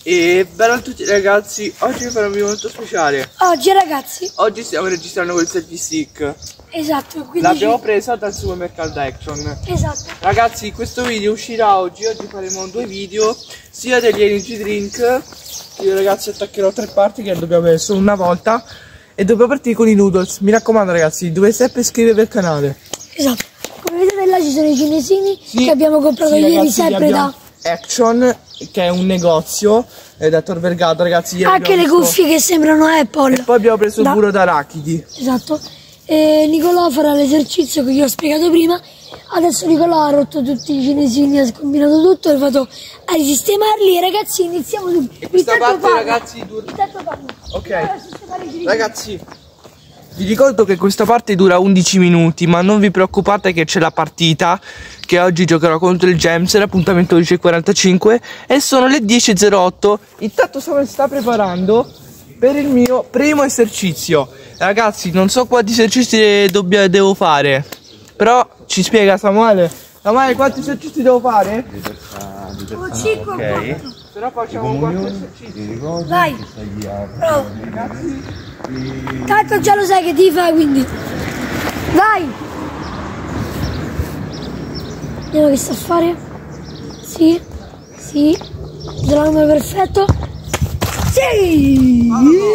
E bello a tutti ragazzi, oggi farò un video molto speciale. Oggi stiamo registrando col selfie stick. Esatto, quindi l'abbiamo presa dal supermercato Action. Esatto. Ragazzi, questo video uscirà oggi. Oggi faremo due video, sia degli energy drink. Io ragazzi attaccherò tre parti che dobbiamo avere solo una volta. E dobbiamo partire con i noodles. Mi raccomando ragazzi, dovete sempre iscrivervi al canale. Esatto. Come vedete là ci sono i cinesini che abbiamo comprato ieri, ragazzi, sempre da Action, che è un negozio da Tor Vergata, ragazzi. Anche le cuffie che sembrano Apple. E poi abbiamo preso il burro d'arachidi. Esatto. E Nicolò farà l'esercizio che io ho spiegato prima. Adesso Nicolò ha rotto tutti i cinesini, ha scombinato tutto e vado a risistemarli. E ragazzi, iniziamo subito. E questa parte ragazzi dura. Ok. Ragazzi, vi ricordo che questa parte dura 11 minuti, ma non vi preoccupate che c'è la partita, che oggi giocherò contro il Gems, l'appuntamento 12:45 e sono le 10:08. Intanto Samuel sta preparando per il mio primo esercizio. Ragazzi, non so quanti esercizi devo fare, però ci spiega Samuele. Samuele, quanti esercizi devo fare? 5 o 4. Però facciamo 4 esercizi. Vai. Bravo. Tanto già lo sai che ti fai, quindi vai. Vediamo che sta a fare. Sì. Sì. Do la numero perfetto. Sì.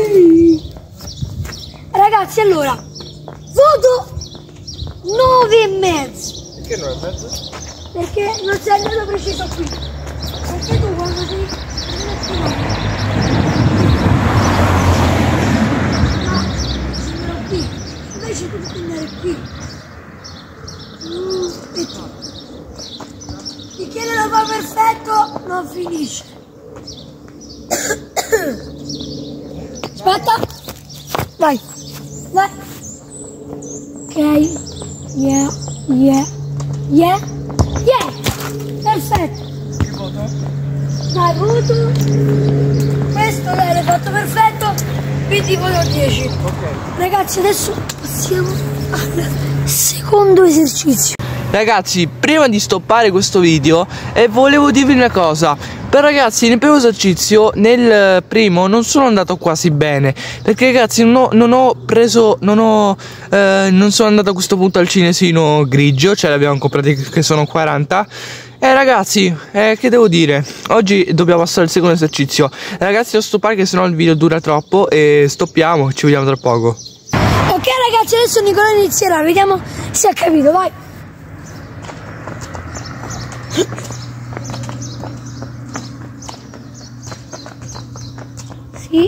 Ragazzi, allora voto 9,5. Perché 9,5? Perché non sei andato preciso qui. Perché tu quando sei qui, invece tu devi andare qui. E tu. Finché non lo fa perfetto non finisce. Aspetta. Vai. Vai. Ok. Yeah. Perfetto. Che voto? Dai, voto. Questo l'hai fatto perfetto, quindi voto 10. Ok. Ragazzi, adesso passiamo al secondo esercizio. Ragazzi, prima di stoppare questo video volevo dirvi una cosa. Però ragazzi, nel primo esercizio, nel primo non sono andato quasi bene, perché ragazzi non sono andato a questo punto al cinesino grigio, cioè l'abbiamo comprato che sono 40. Ragazzi, che devo dire? Oggi dobbiamo passare al secondo esercizio. Ragazzi, devo stoppare che sennò il video dura troppo e stoppiamo, ci vediamo tra poco. Ok ragazzi, adesso Nicolò inizierà, vediamo se ha capito, vai. Sì.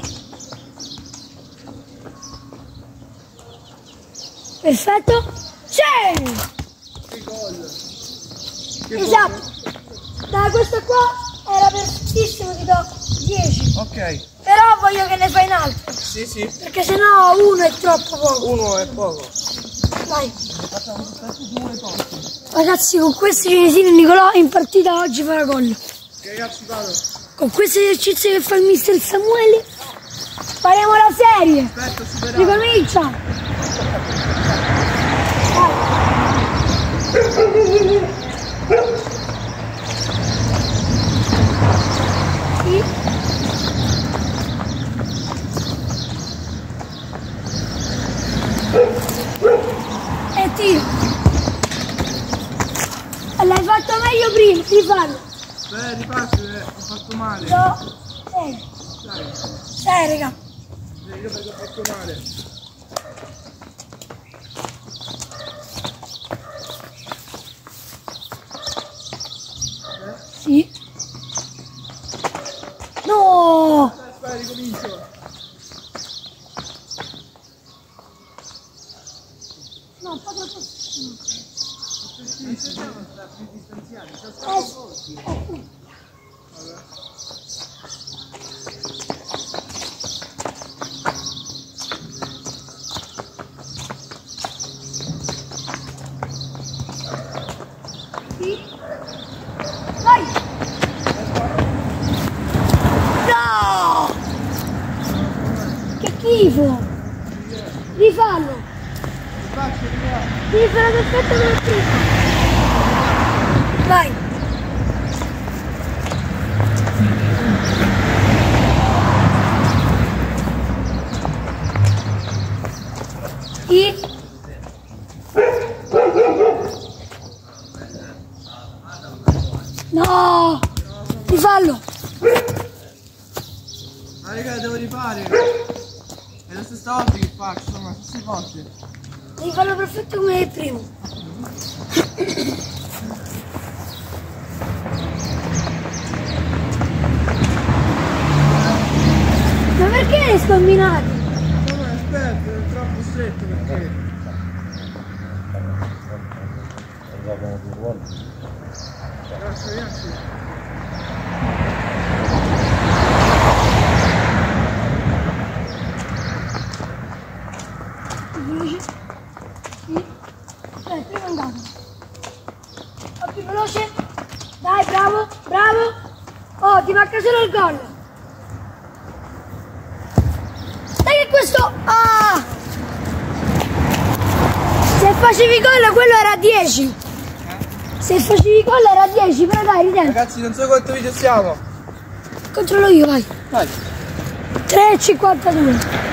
Perfetto. Sì. Esatto. Dai, questo qua era perfettissimo, ti do 10. Ok. Però voglio che ne fai in altro. Sì, sì. Perché sennò uno è troppo poco. Uno è poco. Vai. Ragazzi, con questi cinesini Nicolò in partita oggi farà gol. Ok ragazzi, vado. Con questo esercizio che fa il mister Samuele faremo la serie. Aspetta, superato. Ricomincia. Sì. E tiro. L'hai fatto meglio prima, rifallo. Rifaccio, ho fatto male. No, 6. 6 raga. Io perché ho fatto male. Sì. No! Aspetta, ricomincio. No, un po' troppo. Sì. Vai! No! Che schifo! Rifallo! Devi fare perfetto come prima! Vai! Ma raga, devo rifare. È la stessa volta che faccio, sono le stesse cose. Devi farlo perfetto come il primo. Ma perché le scombinate? No, aspetta, è troppo stretto perché. Grazie ragazzi. Veloce. Sì. Prima è andato. Oh, più veloce. Dai, bravo, bravo. Oh, ti manca solo il gol. Dai che questo... Ah! Se facevi gol quello era 10. Se facevi gol era 10, però dai, ridenti. Ragazzi, non so quanto video siamo. Controllo io, vai. Vai. 3,52.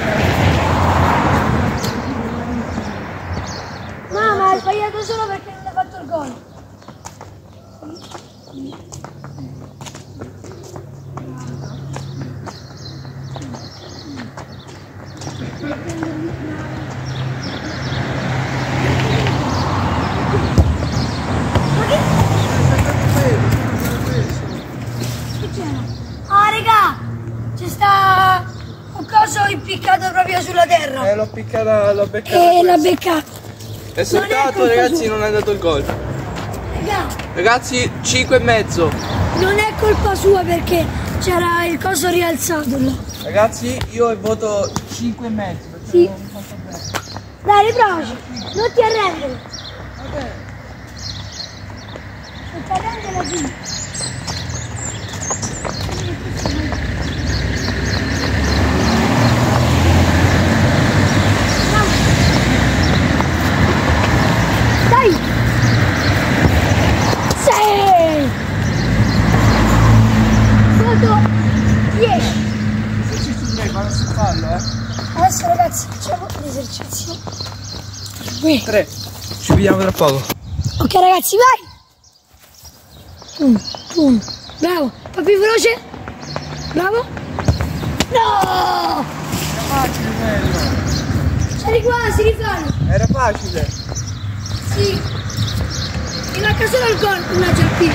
No, ma hai sbagliato solo perché non hai fatto il gol. Ah, raga, c'è sta un coso impiccato proprio sulla terra. L'ho piccata, l'ho beccata. L'ha beccato. È saltato, ragazzi, non è dato il gol. Raga, Ragazzi, 5,5. non è colpa sua perché c'era il coso rialzato là. Ragazzi, io voto 5,5 perché Sì. non ho fatto bene. Dai, riprovaci, non ti arrendere. Vabbè. Non ti arrendere alla fine. Dai! Sì! Voto 10. Esercizio 3, quando si fallo, Adesso ragazzi facciamo l'esercizio. 3. Ci vediamo tra poco. Ok ragazzi, vai! Bravo, fa più veloce. Bravo. No! Era facile quello. C'eri quasi, rifallo. Era facile. Sì. Mi manca solo il gol, una giappina.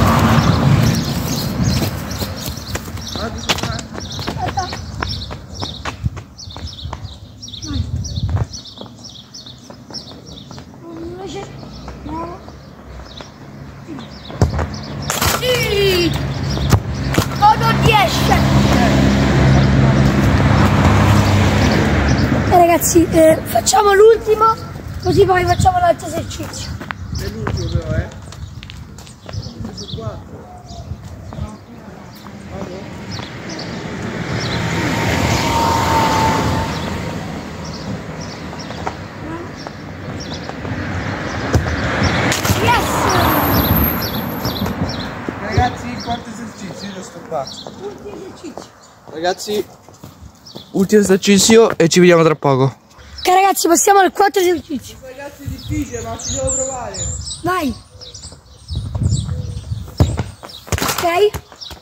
Aspetta. Vai. Veloce. Bravo. Sì! Voto 10. Ragazzi, facciamo l'ultimo, così poi facciamo l'altro esercizio. È l'ultimo però, Su 4. Vado? Yes! Ragazzi, il quarto esercizio, io sto qua. Ultimo esercizio. Ragazzi, ultimo esercizio e ci vediamo tra poco. Ok ragazzi, passiamo al quarto esercizio. Ragazzi, è difficile, ma ci devo provare. Vai. Ok.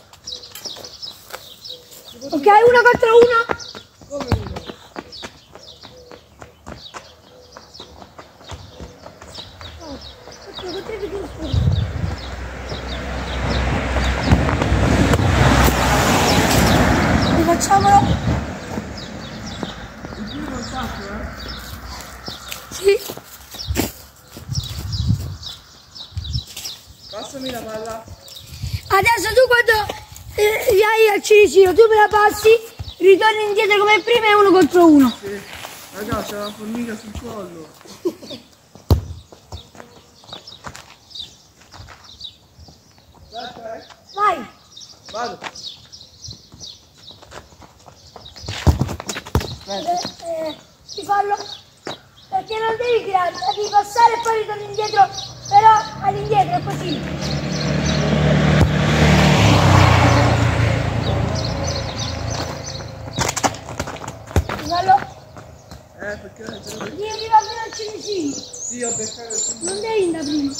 Ok, 1 contro 1. Come uno? Rifacciamolo. Il primo contatto, Sì. Passami la palla. Adesso tu quando hai al cinicino, tu me la passi, ritorni indietro come prima e 1 contro 1. Sì. Raga, c'è una formica sul collo. Aspetta, Vai. Vado. Ti fallo. Perché non devi tirare, devi passare e poi ritorni indietro, però all'indietro è così. Fallo. Perché non c'è Devi arrivare fino al cinicino. Sì, ho beccato il cibo. Non devi andare prima.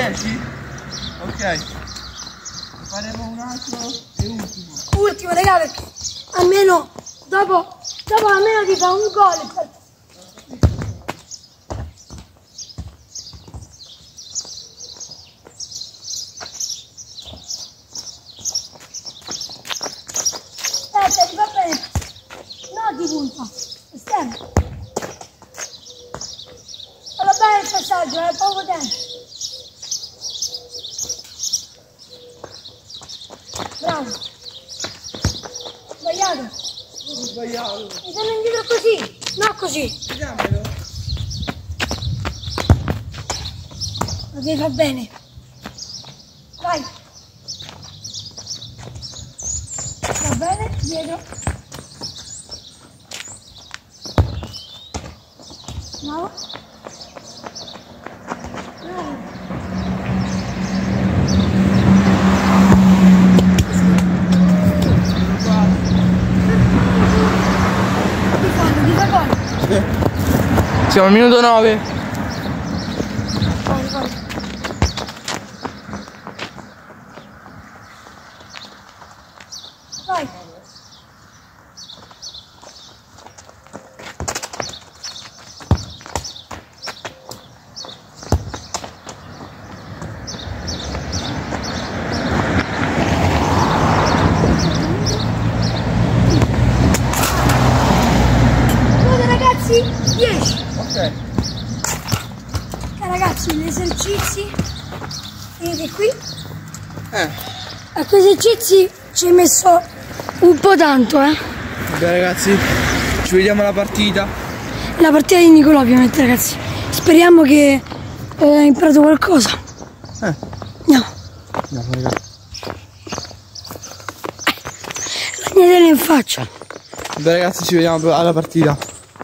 10? Ok. Faremo un altro e ultimo. Ultimo, raga, perché almeno dopo almeno ti fa un gol. Aspetta, ti fa bene. No, di punta. Esterno. Fallo bene il passaggio, è poco tempo. Bravo. Sbagliato. Sbagliato. Mi sono indietro così, no così. Vediamolo. Lo devi fare bene. Vai. Va bene, dietro. Bravo. Bravo. Ti fa gol. Siamo al minuto 9. Vai. Vai. Guarda ragazzi, 10. Ok. Ragazzi, gli esercizi, vedete qui? Eh. A questi esercizi ci hai messo un po' tanto, Vabbè ragazzi, ci vediamo alla partita. La partita di Nicolò ovviamente ragazzi. Speriamo che hai imparato qualcosa. Andiamo. Andiamo ragazzi. Ragnatele in faccia. Vabbè ragazzi, ci vediamo alla partita.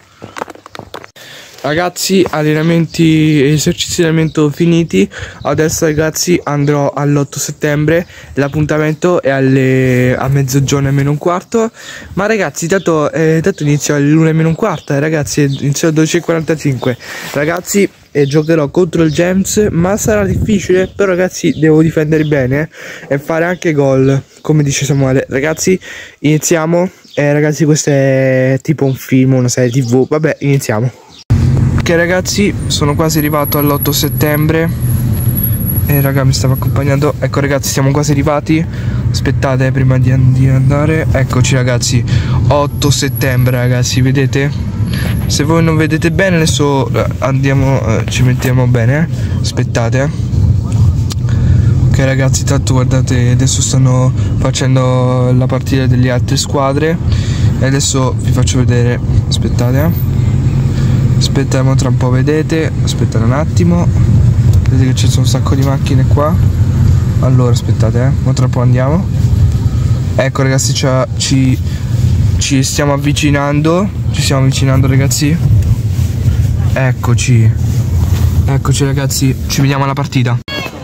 Ragazzi, allenamenti, esercizi di allenamento finiti. Adesso ragazzi andrò all'8 settembre. L'appuntamento è a mezzogiorno e meno un quarto. Ma ragazzi, tanto inizio alle 1 e meno un quarto. Ragazzi, inizio alle 12:45. Ragazzi, giocherò contro il Gems, ma sarà difficile. Però ragazzi, devo difendere bene e fare anche gol, come dice Samuele. Ragazzi, iniziamo. Ragazzi, questo è tipo un film, una serie TV. Vabbè, iniziamo. Ok ragazzi, sono quasi arrivato all'8 settembre e raga mi stava accompagnando. Ecco ragazzi, siamo quasi arrivati. Aspettate prima di andare. Eccoci ragazzi, 8 settembre ragazzi, vedete? Se voi non vedete bene adesso andiamo, ci mettiamo bene. Aspettate. Ok ragazzi, tanto guardate, adesso stanno facendo la partita delle altre squadre e adesso vi faccio vedere. Aspettate. Aspettiamo tra un po', vedete? Aspettate un attimo. Vedete che ci sono un sacco di macchine qua. Allora aspettate, ma tra un po' andiamo. Ecco ragazzi, ci stiamo avvicinando. Ci stiamo avvicinando ragazzi. Eccoci. Eccoci ragazzi, ci vediamo alla partita.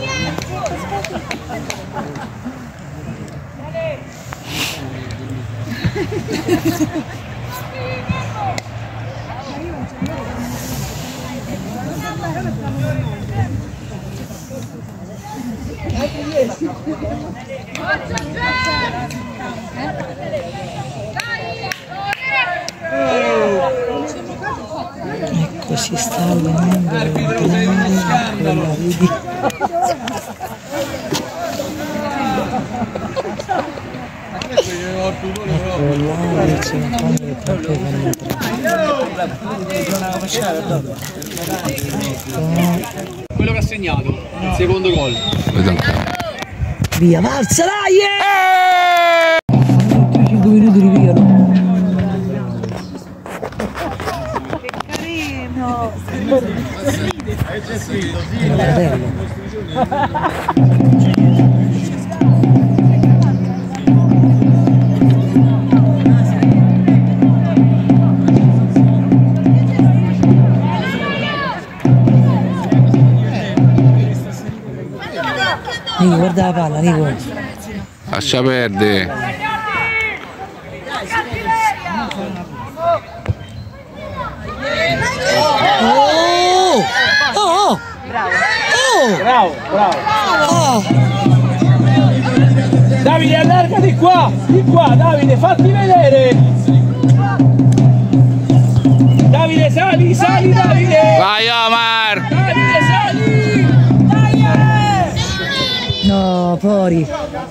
Ecco, si sta allenando scandalo. Quello che ha segnato il secondo gol. Via, Marza, dai! 5 minuti ripiano. Che carino! Nico, guarda la palla, Nico. Lascia perdere. Oh! Oh! Bravo. Oh! Bravo, bravo. Oh. Davide, allargati qua, di qua, Davide, fatti vedere. Davide, sali, sali, Davide. Vai Omar! Davide, sali. No, fuori.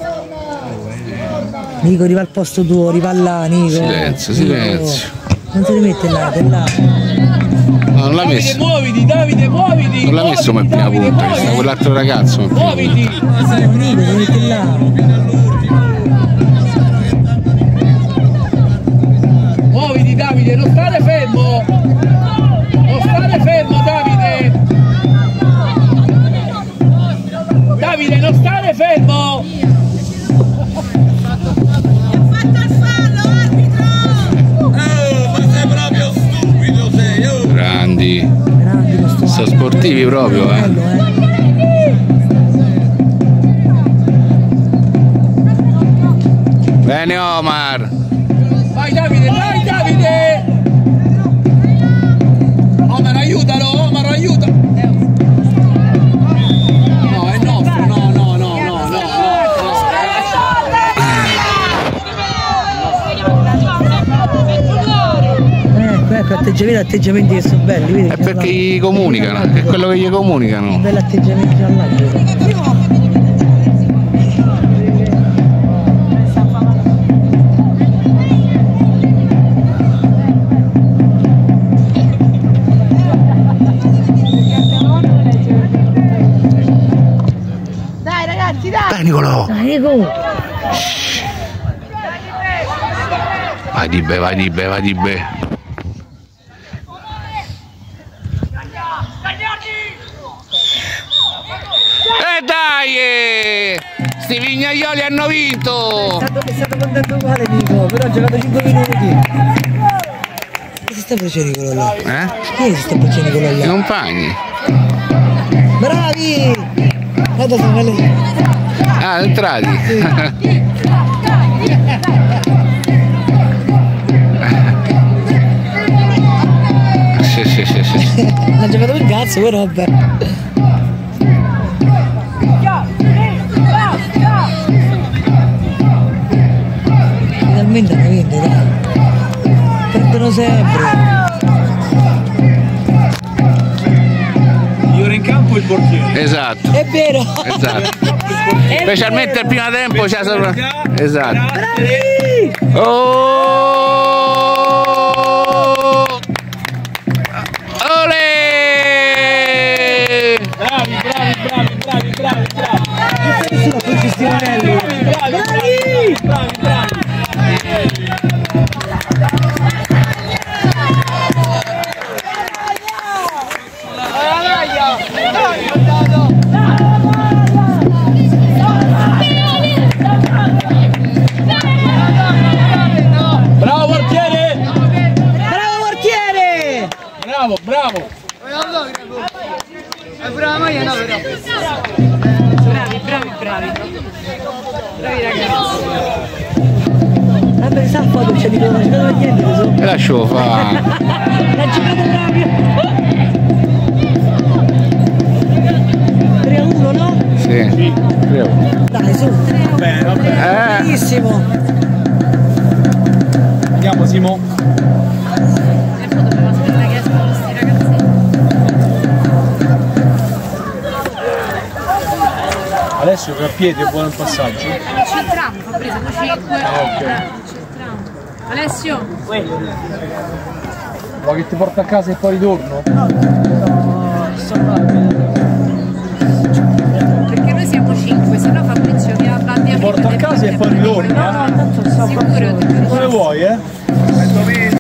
Nico, arriva al posto tuo, arriva là, Nico. Silenzio, silenzio. Non si rimette là, è là. No, non l'ha Davide, messo. muoviti, Davide, muoviti. Non l'ha messo come prima Davide, punta, muoviti. sta quell'altro ragazzo. come prima Muoviti. Nico, si mette là. Muoviti, Davide, non stare fermo. Non stare fermo, Davide. Davide, non stare fermo. Grandi. Grandi questo. Sono sportivi proprio, Bello, Bene Omar. Vai Davide, vai Davide. Omar, aiutalo, Omar, aiuta. No, è nostro, no, no, no, no, no. Ecco, atteggiamenti che sono belli, vedi? È perché gli comunicano, è quello che gli comunicano. Belli atteggiamenti all'altro. Dai Nicolò! Dai, Nico! Vai di be, vai di be, vai di be. E dai! Sti vignaioli hanno vinto! È stato contento uguale Nico, però ha giocato 5 minuti. Che si sta facendo Nicolò là? Che si sta facendo Nicolò I là? compagni. Bravi! Guarda, sono belle. Ah, entrati. Sì. Ha giocato un cazzo, però vabbè. Finalmente hanno vinto, dai. Perdono sempre. Migliore in campo il portiere. Esatto, È vero. esatto. Specialmente il primo tempo c'è sopra. Esatto. Bravi! Oh! Olè! Bravi, bravi, bravi, bravi, bravi, bravi. Nessuno con Gistimonelli. Bravi, bravi, bravi. Bravo portiere! Bravo portiere! Bravo, bravo! Vabbè, sa foto c'è di non ha giocato niente, so. E lascio fare. L'ha giocato proprio. 3-1, no? Sì, credo. Dai, su. Bene, vabbè. Benissimo. Andiamo Simo. Adesso che a piedi è buono il passaggio. Centramo, Fabrizio, 5. Centramo. Alessio. Vuoi che ti porta a casa e poi ritorno? Perché noi siamo 5, se no Fabrizio ti Ti porto a casa e poi ritorno? No, tanto so. Sicuro. Dove vuoi,